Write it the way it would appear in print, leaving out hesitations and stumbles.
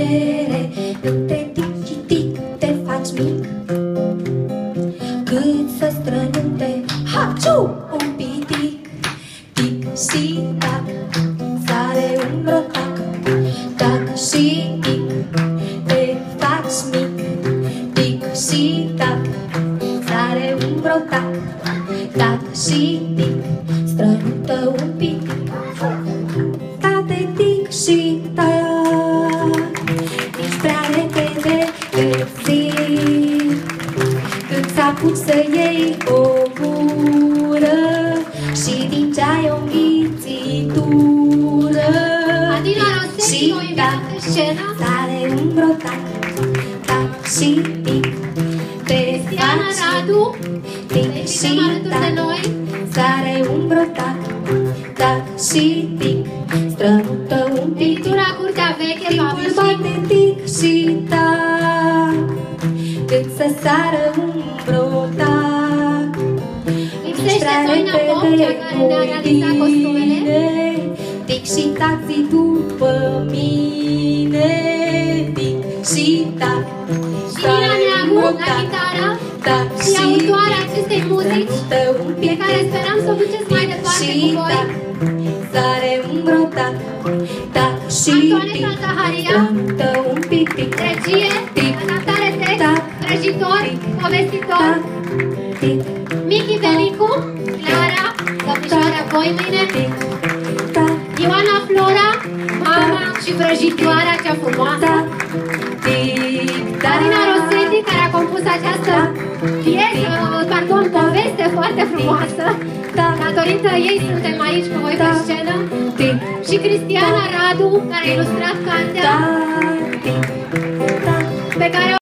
mere. Între tic și tic te faci mic, cât să strănute haciu un pitic. Tic și tac, sare un brotac. Tac și tic, te faci mic. Tic și tac, sare un brotac. Tac și tic, strănută un pitic. State tic și tac, nici prea repede găsit, când s-apuci să iei o gură și din ceai o înghițitură. Adina Rosetti, o invitat pe scenă. Sare un brotac, tac și tic, te Cristiana faci Radu, tic și alături de tac. noi. Sare un brotac, tac și tic, strănută un pic. Editura Curtea Veche, Timpul Pavișin. bate tic și tac, cât să sară un brotac. Lipsește Soina Pop, cea care ne-a realizat costumele. Tic și tac, zi după mine. Tic și tac, Irina Neagu, la chitară, tac și autoarea acestei muzici, strănută un pe pic. care sperăm să o duceți mai departe cu voi. Sare un brotac, tac și Antoaneta tic, Zaharia, strănută un pic, tic, regie, tic, adaptare text, tac, vrăjitor, povestitor, tac, tic, Michi Velicu, Clara, domnișoarea voi mâine, tic, tac, Ioana Flora, mama și vrăjitoarea cea frumoasă, tac, tic, Darina Rosetti, care a compus această piesă, poveste foarte frumoasă. Datorită ei suntem aici cu voi pe scenă. Și Cristiana Radu, care a ilustrat cartea pe care